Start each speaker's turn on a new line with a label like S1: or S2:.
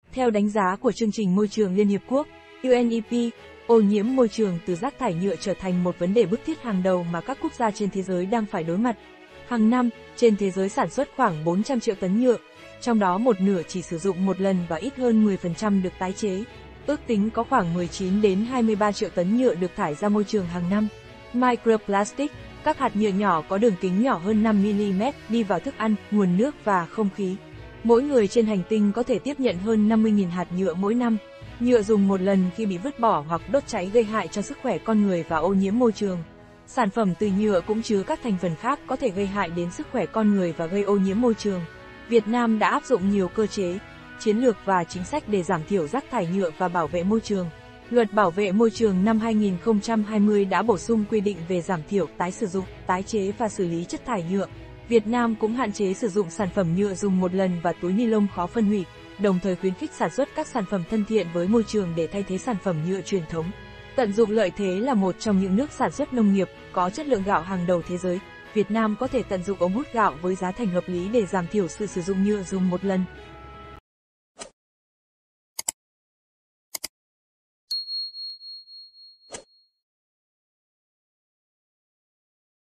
S1: Theo đánh giá của chương trình Môi trường Liên Hiệp Quốc, UNEP, ô nhiễm môi trường từ rác thải nhựa trở thành một vấn đề bức thiết hàng đầu mà các quốc gia trên thế giới đang phải đối mặt. Hàng năm, trên thế giới sản xuất khoảng 400 triệu tấn nhựa, trong đó một nửa chỉ sử dụng một lần và ít hơn 10% được tái chế. Ước tính có khoảng 19 đến 23 triệu tấn nhựa được thải ra môi trường hàng năm. Microplastic, các hạt nhựa nhỏ có đường kính nhỏ hơn 5mm đi vào thức ăn, nguồn nước và không khí. Mỗi người trên hành tinh có thể tiếp nhận hơn 50.000 hạt nhựa mỗi năm. Nhựa dùng một lần khi bị vứt bỏ hoặc đốt cháy gây hại cho sức khỏe con người và ô nhiễm môi trường. Sản phẩm từ nhựa cũng chứa các thành phần khác có thể gây hại đến sức khỏe con người và gây ô nhiễm môi trường. Việt Nam đã áp dụng nhiều cơ chế, chiến lược và chính sách để giảm thiểu rác thải nhựa và bảo vệ môi trường. Luật Bảo vệ môi trường năm 2020 đã bổ sung quy định về giảm thiểu, tái sử dụng, tái chế và xử lý chất thải nhựa. Việt Nam cũng hạn chế sử dụng sản phẩm nhựa dùng một lần và túi ni lông khó phân hủy, đồng thời khuyến khích sản xuất các sản phẩm thân thiện với môi trường để thay thế sản phẩm nhựa truyền thống. Tận dụng lợi thế là một trong những nước sản xuất nông nghiệp có chất lượng gạo hàng đầu thế giới. Việt Nam có thể tận dụng ống hút gạo với giá thành hợp lý để giảm thiểu sự sử dụng nhựa dùng một lần.